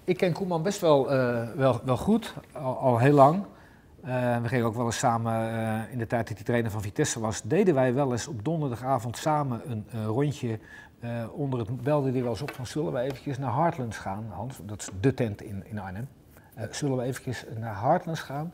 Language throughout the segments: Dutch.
Ik ken Koeman best wel goed, al heel lang. We gingen ook wel eens samen, in de tijd dat hij trainer van Vitesse was, deden wij wel eens op donderdagavond samen een rondje. Belde hij wel eens op van zullen we eventjes naar Heartlands gaan, Hans, dat is de tent in Arnhem. Zullen we eventjes naar Heartlands gaan?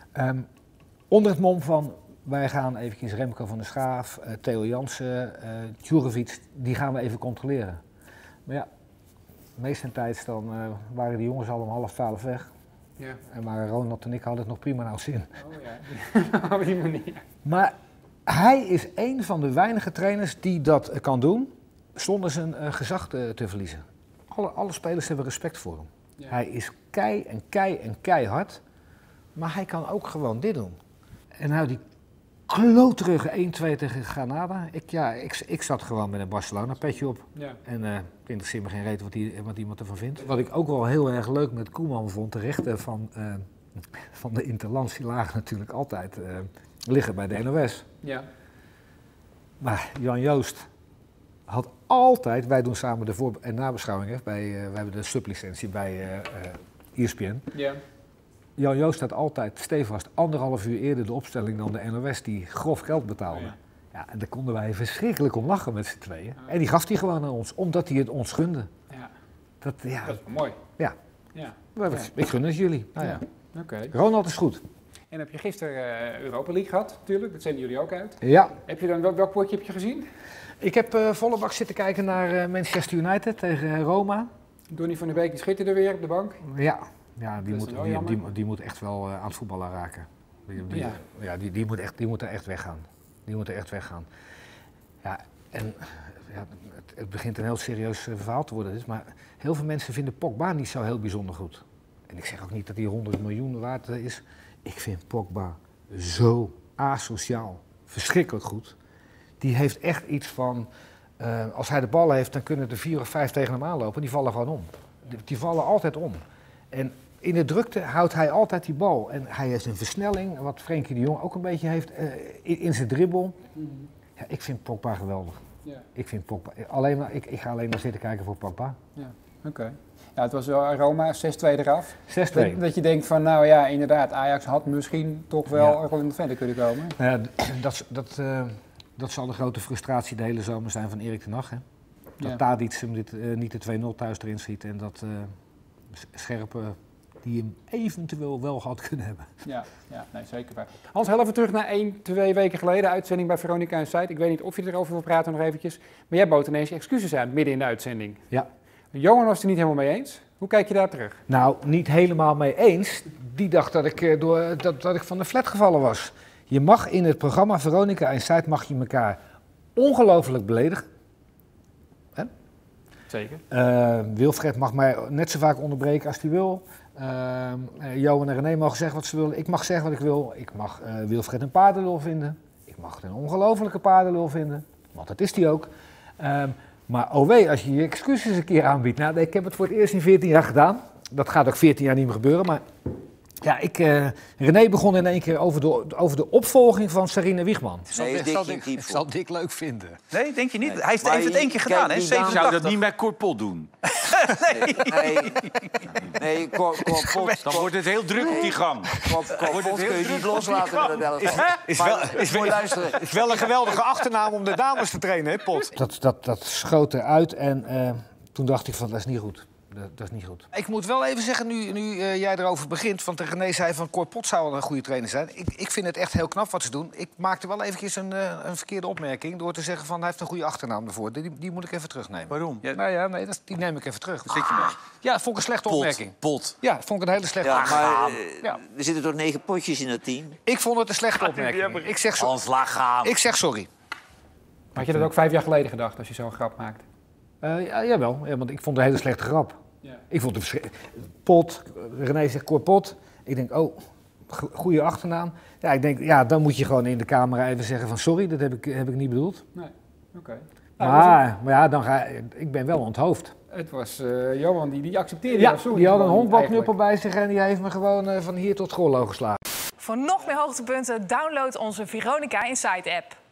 Onder het mom van, wij gaan eventjes Remco van der Schaaf, Theo Jansen, Djurjevic, die gaan we even controleren. Maar ja, meestentijds dan waren die jongens al om 11:30 weg. Ja. Maar Ronald en ik hadden het nog prima naar zin. Oh ja, op die manier. Maar hij is een van de weinige trainers die dat kan doen zonder zijn gezag te verliezen. Alle spelers hebben respect voor hem. Ja. Hij is keihard, maar hij kan ook gewoon dit doen. En nou die kloterige 1-2 tegen Granada. Ik zat gewoon met een Barcelona petje op. Ja. En het interesseert me geen reet wat iemand ervan vindt. Wat ik ook wel heel erg leuk met Koeman vond, de rechten van de interlands, die lagen natuurlijk altijd liggen bij de NOS. Ja. Maar Jan Joost had altijd, wij doen samen de voor- en nabeschouwingen, wij hebben de sublicentie bij ESPN. Ja. Jan Joost had altijd stevast 1,5 uur eerder de opstelling dan de NOS die grof geld betaalde. Oh ja. Ja, en daar konden wij verschrikkelijk om lachen met z'n tweeën. Ja. En die gaf hij gewoon aan ons, omdat hij het ons gunde. Ja. Dat is wel mooi. Ja. Ja. Ik gun het jullie. Nou, ja. Okay. Ronald is goed. En heb je gisteren Europa League gehad natuurlijk, dat zenden jullie ook uit. Ja. Heb je dan, welk potje heb je gezien? Ik heb volle bak zitten kijken naar Manchester United tegen Roma. Donny van der Beek die schitterde weer op de bank. Ja. Ja, die moet echt wel aan het voetballen raken. Die moet er echt weggaan. Die moet er echt weggaan. Ja, en het begint een heel serieus verhaal te worden. Maar heel veel mensen vinden Pogba niet zo heel bijzonder goed. En ik zeg ook niet dat hij 100 miljoen waard is. Ik vind Pogba zo asociaal, verschrikkelijk goed. Die heeft echt iets van, als hij de bal heeft, dan kunnen er 4 of 5 tegen hem aanlopen. Die vallen gewoon om. Die vallen altijd om. En in de drukte houdt hij altijd die bal. En hij heeft een versnelling, wat Frenkie de Jong ook een beetje heeft, in zijn dribbel. Ja, ik vind Pogba geweldig. Ja. Ik vind Pogba, ik ga alleen maar zitten kijken voor Pogba. Ja, oké. Ja, het was wel Roma, 6-2 eraf. 6-2. Dat je denkt van, nou ja, inderdaad, Ajax had misschien toch wel gewoon verder kunnen komen. Dat zal de grote frustratie de hele zomer zijn van Erik ten Hag. Hè? Dat Tadic hem niet de 2-0 thuis erin schiet en dat Scherpe die hem eventueel wel had kunnen hebben. Ja, nee, zeker waar. Hans, heel even terug naar 1-2 weken geleden, uitzending bij Veronica en Site. Ik weet niet of je erover wil praten nog eventjes, maar jij bood ineens je excuses aan midden in de uitzending. Ja. Johan was het er niet helemaal mee eens. Hoe kijk je daar terug? Nou, niet helemaal mee eens. Die dacht dat ik van de flat gevallen was. Je mag in het programma Veronica en Site mag je elkaar ongelooflijk beledigen. Hè? Zeker. Wilfred mag mij net zo vaak onderbreken als hij wil. Johan en René mogen zeggen wat ze willen. Ik mag zeggen wat ik wil. Ik mag Wilfred een paardenlul vinden. Ik mag een ongelofelijke paardenlul vinden. Want dat is die ook. Maar oh wee, als je je excuses een keer aanbiedt. Nou, ik heb het voor het eerst in 14 jaar gedaan. Dat gaat ook 14 jaar niet meer gebeuren. Maar ja, René begon in één keer over de opvolging van Sarine Wiegman. Ik zal Dick leuk vinden. Nee, denk je niet? Hij heeft het één keer gedaan, hè? Ik zou dat niet met Cor Pot doen. Nee, Cor Pot. Dan wordt het heel druk op die gang. Cor Pot kun je niet loslaten. Is wel een geweldige achternaam om de dames te trainen, hè, Pot? Dat schoot eruit en toen dacht ik van, dat is niet goed. Dat is niet goed. Ik moet wel even zeggen, nu jij erover begint, want René zei van Cor Pot zou wel een goede trainer zijn. Ik vind het echt heel knap wat ze doen. Ik maakte wel eventjes een verkeerde opmerking door te zeggen van hij heeft een goede achternaam ervoor. Die moet ik even terugnemen. Waarom? Die neem ik even terug. Daar zit je mee. Ja, dat vond ik een slechte opmerking. Pot. Ja, dat vond ik een hele slechte opmerking. Maar er zitten toch 9 potjes in het team? Ik vond het een slechte opmerking. Ik zeg sorry. Had je dat ook 5 jaar geleden gedacht als je zo'n grap maakt? Jawel, want ik vond het een hele slechte grap. Ja. Ik vond het Pot, René zegt Cor Pot. Ik denk, goede achternaam. Ja, ik denk, dan moet je gewoon in de camera even zeggen van sorry, dat heb ik niet bedoeld. Nee, oké. Maar ja, ik ben wel onthoofd. Het was Johan die accepteerde. Ja, die had een honkbalknuppel bij zich en die heeft me gewoon van hier tot Grollo geslagen. Voor nog meer hoogtepunten download onze Veronica Inside app.